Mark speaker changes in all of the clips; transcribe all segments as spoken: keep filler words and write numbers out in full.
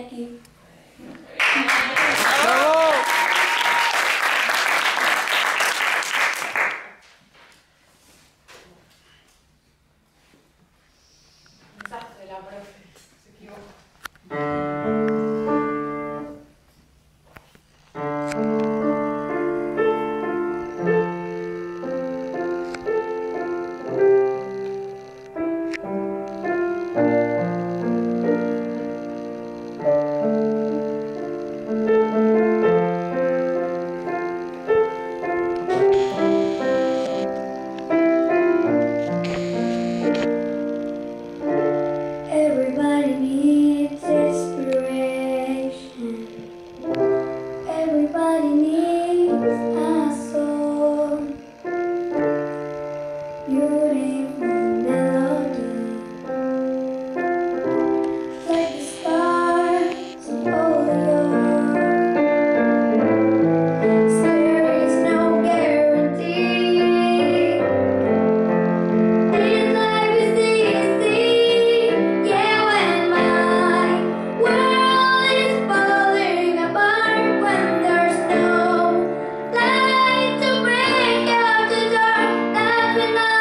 Speaker 1: Thank you.
Speaker 2: Desastre la profe, se equivocó.
Speaker 1: Everybody needs inspiration. Everybody needs a song. Beautiful melody, like the stars of Oleon. There is no guarantee. This life is easy. Yeah, when my world is falling apart, when there's no light to break out the dark, that's when I,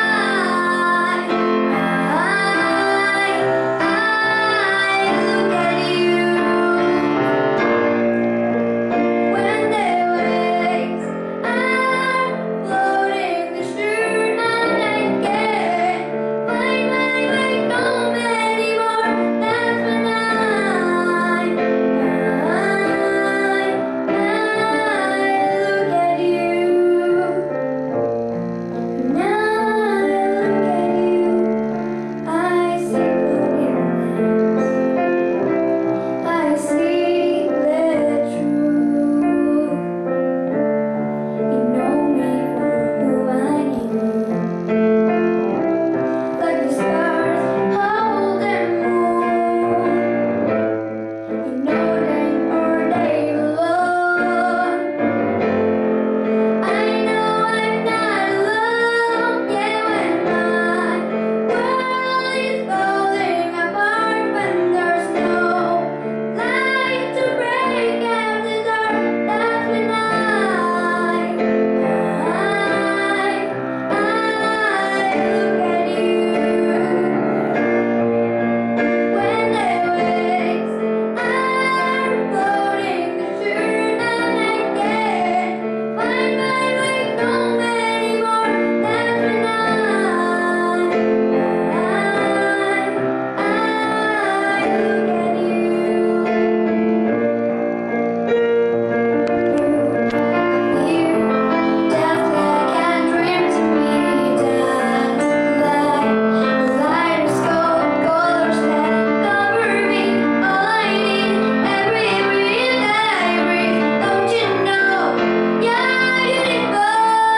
Speaker 1: I, I look at you. When the waves are floating the shore and I can't find my way home anymore, that's when I, I, I look at you. When I look at you, I see forgiveness. I see the truth. You know me for who I am, like the stars hold and moon. You know them or they belong. I know I'm not alone. Yeah, when my world is falling apart, when there's no light to break out the dark, that's when I, I, I look at you. When the waves are floating the shore and I can't find my way home anymore, that's when I, I, I look at you. You, just like a dream to me, just like a kaleidoscope colors that cover me. All I need, every breath I breathe, don't you know you're beautiful?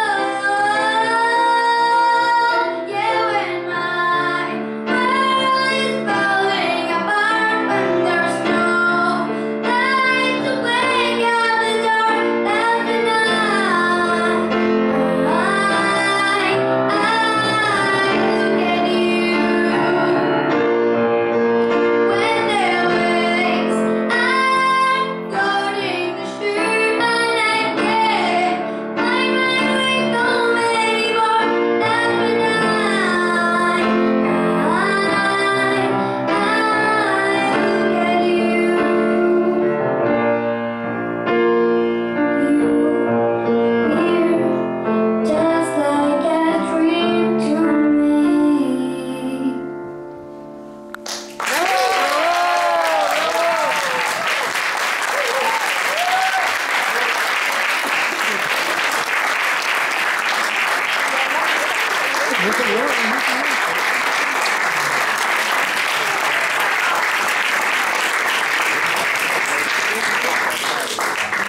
Speaker 1: Yeah, when my world is falling apart, when there's no light to break out the dark, that's when I, I, I look at you. When the waves are floating the shore and I can't find my way home anymore, that's when I, I, I look at you. You, just like a dream to me.
Speaker 3: Muito bom, muito bom.